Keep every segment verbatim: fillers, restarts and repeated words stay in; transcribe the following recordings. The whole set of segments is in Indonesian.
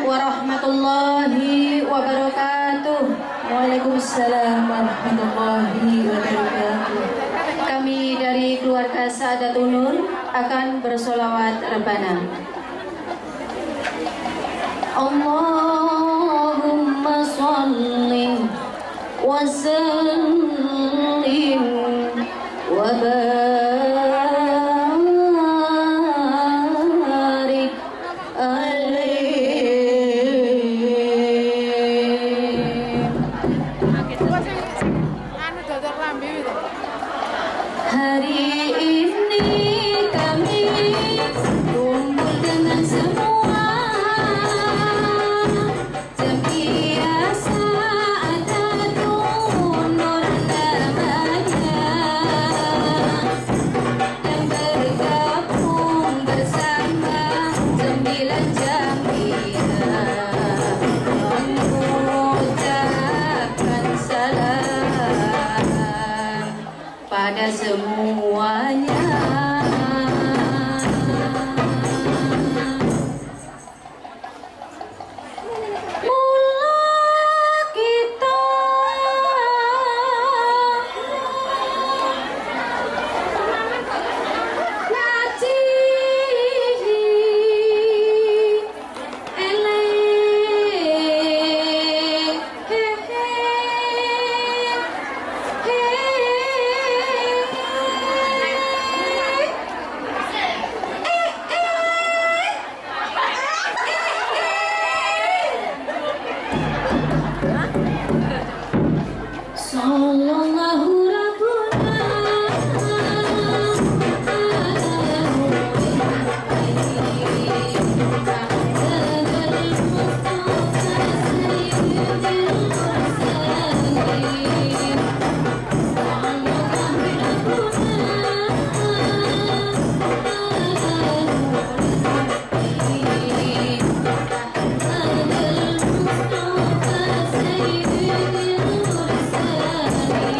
warahmatullahi wabarakatuh. Waalaikumsalam warahmatullahi wabarakatuh. Kami dari keluarga Saadatul Nur akan bersolawat Rabbana. Allahumma sholli wa sallim wa barik alaihi. Hari ini kami kumpul dengan semua jamiah Saadatul Nur namanya, yang bergabung bersama sembilan jamiah mengucapkan salam pada semuanya. Mula kita ngaji elek hehe Sallallahu Rabbuna Sayyidil Mursalin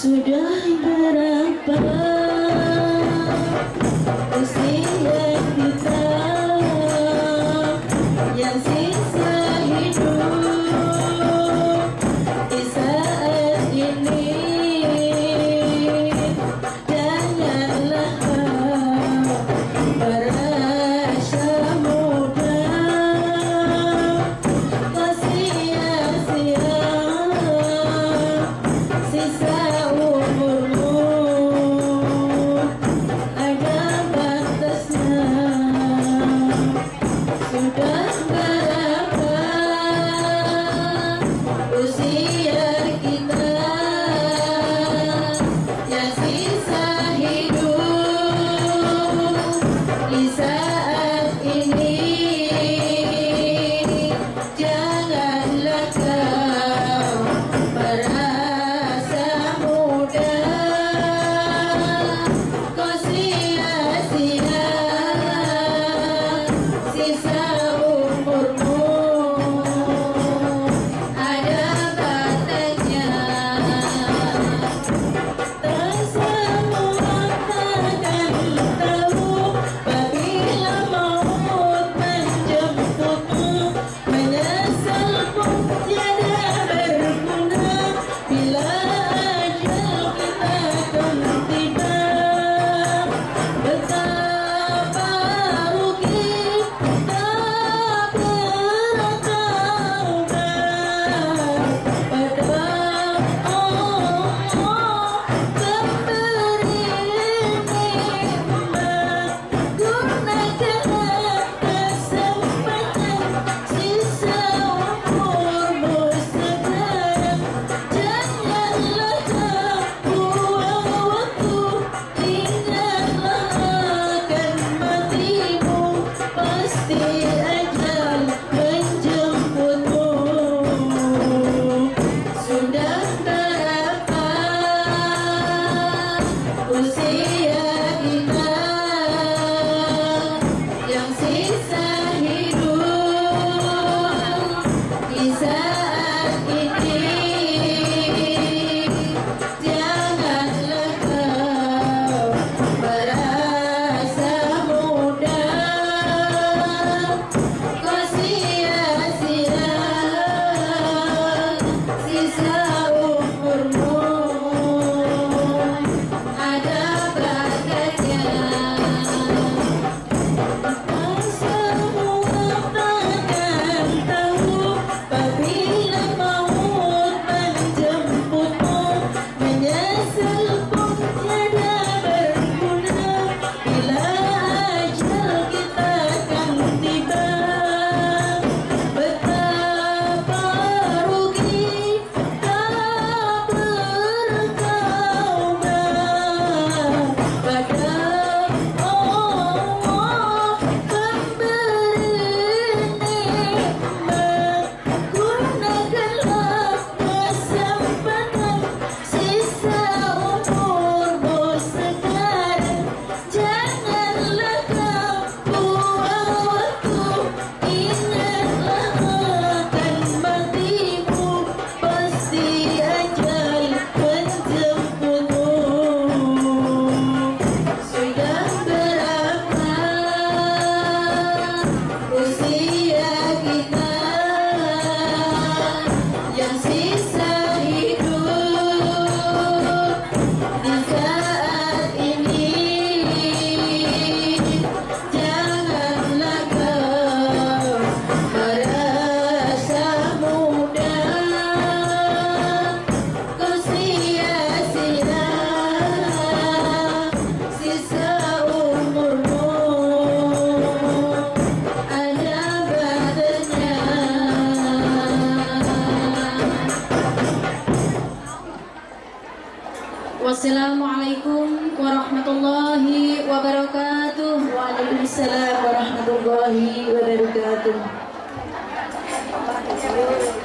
Sudah berapa usia kita yang sisa hidup di saat ini. Janganlah kau merasa muda, kau sia-sia sisa umurmu. Ada batasnya. Sudah berapa usia kita yang sisa hidup di saat ini. Janganlah kau merasa muda, kau sia-sia sisa umurmu. Ada batasnya. Tak semua takkan tahu apabila maut menjemputmu. Menyesal pun tiada berguna bila ajal kita akan tiba. Betapa rugi tak pernah taubat pada Allah pemberi nikmat. Gunakanlah kesempatan sisa umurmu sekarang. Janganlah kau buang waktu. Ingatlah akan matimu, pasti ajal menjemputmu. Sudah berapa usia kita yang sisa hidup di saat ini. Janganlah kau merasa muda, kau sia-sia sisa umurmu. Ada batasnya. Tak semua takkan tahu apabila maut menjemputmu. Menyesal pun tiada berguna bila ajal kita akan tiba. Betapa rugi tak pernah taubat pada Allah pemberi nikmat. Gunakanlah kesempatan sisa umurmu sekarang. Janganlah kau buang waktu. Ingatlah akan matimu, pasti ajal menjemputmu. Sudah berapa usia kita yang sisa hidup di saat ini. Janganlah kau merasa muda, kau sia-sia sisa umurmu. Ada batasnya. Wassalamualaikum warahmatullahi wabarakatuh. Waalaikumsalam warahmatullahi wabarakatuh.